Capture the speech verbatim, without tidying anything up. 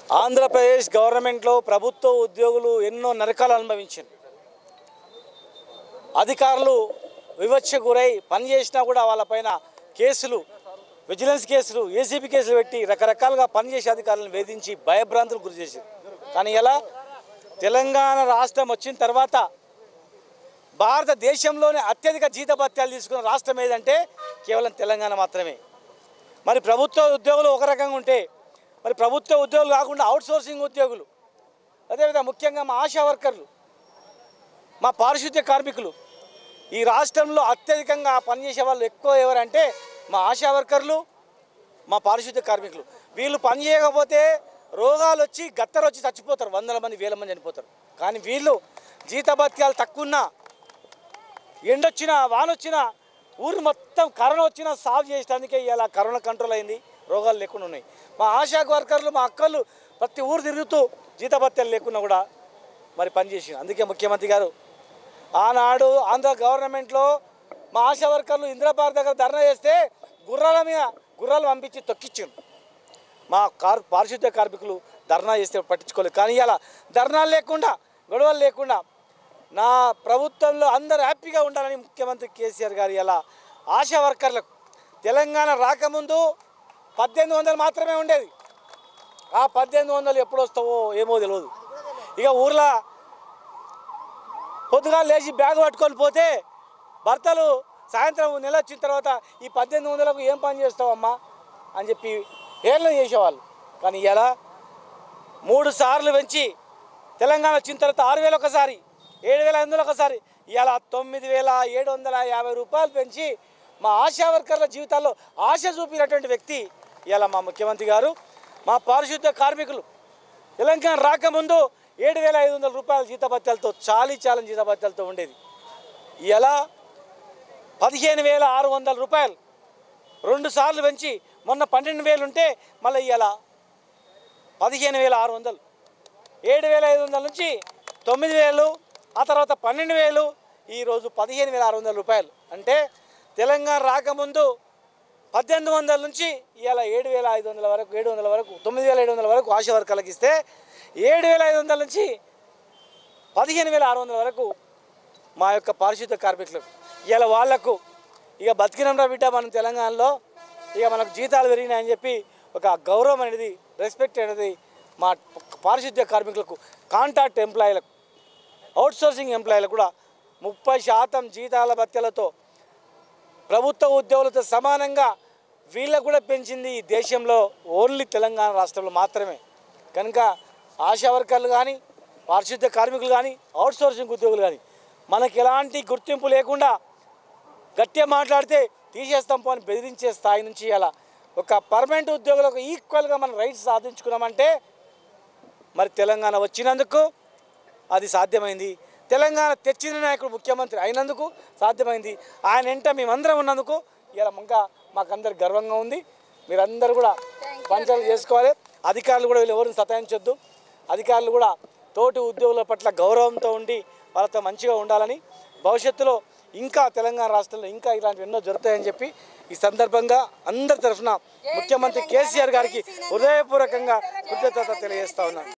ఆంధ్రప్రదేశ్ గవర్నమెంట్లో ప్రభుత్వ ఉద్యోగులు ఎన్నో నరకాలు అనుభవించారు. అధికారులు వివక్ష గురై పనిచేసినా కూడా వాళ్ళపైన కేసులు, విజిలెన్స్ కేసులు, ఏసీబీ కేసులు పెట్టి రకరకాలుగా పనిచేసే అధికారులను వేధించి భయభ్రాంతులు గురి చేశారు. కానీ ఇలా తెలంగాణ రాష్ట్రం వచ్చిన తర్వాత భారతదేశంలోనే అత్యధిక జీతభత్యాలు తీసుకున్న రాష్ట్రం ఏదంటే కేవలం తెలంగాణ మాత్రమే. మరి ప్రభుత్వ ఉద్యోగులు ఒక రకంగా ఉంటే మరి ప్రభుత్వ ఉద్యోగులు కాకుండా అవుట్సోర్సింగ్ ఉద్యోగులు, అదేవిధంగా ముఖ్యంగా మా ఆశా వర్కర్లు, మా పారిశుద్ధ్య కార్మికులు, ఈ రాష్ట్రంలో అత్యధికంగా పనిచేసే వాళ్ళు ఎక్కువ ఎవరంటే మా ఆశా వర్కర్లు, మా పారిశుద్ధ్య కార్మికులు. వీళ్ళు పని చేయకపోతే రోగాలు వచ్చి గత్తరు వచ్చి చచ్చిపోతారు, వందల మంది వేల మంది చనిపోతారు. కానీ వీళ్ళు జీతభత్యాలు తక్కువన్నా, ఎండొచ్చినా వానొచ్చినా ఊరు మొత్తం కరోనా వచ్చినా సాల్వ్ చేసేందుకే ఇలా కరోనా కంట్రోల్ అయింది, రోగాలు లేకుండా ఉన్నాయి. మా ఆశా వర్కర్లు, మా అక్కలు ప్రతి ఊరు తిరుగుతూ జీతభత్యాలు లేకున్నా కూడా మరి పనిచేసి, అందుకే ముఖ్యమంత్రి గారు ఆనాడు ఆంధ్ర గవర్నమెంట్లో మా ఆశా వర్కర్లు ఇందిరాబాద్ దగ్గర ధర్నా చేస్తే గుర్రాల మీద గుర్రాలు పంపించి తొక్కిచ్చారు. మా కార్ పారిశుద్ధ్య కార్మికులు ధర్నా చేస్తే పట్టించుకోలేదు. కానీ ఇలా ధర్నాలు లేకుండా, గొడవలు లేకుండా నా ప్రభుత్వంలో అందరూ హ్యాపీగా ఉండాలని ముఖ్యమంత్రి కేసీఆర్ గారు ఇలా ఆశా వర్కర్లకు తెలంగాణ రాకముందు పద్దెనిమిది వందలు మాత్రమే ఉండేది. ఆ పద్దెనిమిది వందలు ఎప్పుడు వస్తావో ఏమో తెలియదు. ఇక ఊర్లో పొద్దుగా లేచి బ్యాగ్ పట్టుకొని పోతే భర్తలు సాయంత్రం నెల వచ్చిన తర్వాత ఈ పద్దెనిమిది వందలకు ఏం పని చేస్తావమ్మా అని చెప్పి ఏళ్ళని చేసేవాళ్ళు. కానీ ఇలా మూడు సార్లు పెంచి తెలంగాణ వచ్చిన తర్వాత ఆరు వేలు ఒకసారి, ఏడు వేల ఐదు వందలు ఒకసారి, ఇలా తొమ్మిది వేల ఏడు వందల యాభై రూపాయలు పెంచి మా ఆశా వర్కర్ల జీవితాల్లో ఆశ చూపినటువంటి వ్యక్తి ఇలా మా ముఖ్యమంత్రి గారు. మా పారిశుద్ధ్య కార్మికులు తెలంగాణ రాకముందు ఏడు వేల ఐదు వందల రూపాయల జీతభత్యాలతో చాలీ చాలని జీతభత్యాలతో ఉండేది. ఇలా పదిహేను వేల ఆరు వందల రూపాయలు రెండు సార్లు పెంచి మొన్న పన్నెండు వేలు ఉంటే మళ్ళీ ఇలా పదిహేను వేల ఆరు వందలు, ఏడు వేల ఐదు వందల నుంచి తొమ్మిది వేలు, ఆ తర్వాత పన్నెండు వేలు, ఈరోజు పదిహేను వేల ఆరు వందల రూపాయలు. అంటే తెలంగాణ రాకముందు పద్దెనిమిది వందల నుంచి ఇవాళ ఏడు వేల ఐదు వందల వరకు, ఏడు వందల వరకు, తొమ్మిది వేల ఏడు వందల వరకు ఆశా వర్కర్లకు ఇస్తే ఏడు వేల ఐదు వందల నుంచి పదిహేను వేల ఆరు వందల వరకు మా యొక్క పారిశుద్ధ్య కార్మికులకు. ఇవాళ వాళ్లకు ఇక బతికినంరా బిడ్డ మనం తెలంగాణలో, ఇక మనకు జీతాలు పెరిగినాయని చెప్పి ఒక గౌరవం అనేది, రెస్పెక్ట్ అనేది మా పారిశుద్ధ్య కార్మికులకు, కాంట్రాక్ట్ ఎంప్లాయీలకు, అవుట్సోర్సింగ్ ఎంప్లాయీలకు కూడా ముప్పై శాతం జీతాల భత్యాలతో ప్రభుత్వ ఉద్యోగులతో సమానంగా వీళ్ళకు కూడా పెంచింది ఈ దేశంలో ఓన్లీ తెలంగాణ రాష్ట్రంలో మాత్రమే. కనుక ఆశా వర్కర్లు కానీ, పారిశుద్ధ్య కార్మికులు కానీ, అవుట్సోర్సింగ్ ఉద్యోగులు కానీ మనకు ఎలాంటి గుర్తింపు లేకుండా గట్టిగా మాట్లాడితే తీసేస్తాం పోని బెదిరించే స్థాయి నుంచి అలా ఒక పర్మనెంట్ ఉద్యోగులకు ఈక్వల్గా మనం రైట్స్ సాధించుకున్నామంటే మరి తెలంగాణ వచ్చినందుకు అది సాధ్యమైంది. తెలంగాణ తెచ్చిన నాయకుడు ముఖ్యమంత్రి అయినందుకు సాధ్యమైంది. ఆయన వెంట మేమందరం ఉన్నందుకు ఇలా ఇంకా మాకందరు గర్వంగా ఉంది. మీరందరూ కూడా పంచాలు చేసుకోవాలి. అధికారులు కూడా వీళ్ళు ఎవరిని సతాయించొద్దు. అధికారులు కూడా తోటి ఉద్యోగుల పట్ల గౌరవంతో ఉండి వాళ్ళతో మంచిగా ఉండాలని, భవిష్యత్తులో ఇంకా తెలంగాణ రాష్ట్రంలో ఇంకా ఇలాంటివి ఎన్నో జరుగుతాయని చెప్పి ఈ సందర్భంగా అందరి తరఫున ముఖ్యమంత్రి కేసీఆర్ గారికి హృదయపూర్వకంగా కృతజ్ఞత తెలియజేస్తా ఉన్నాను.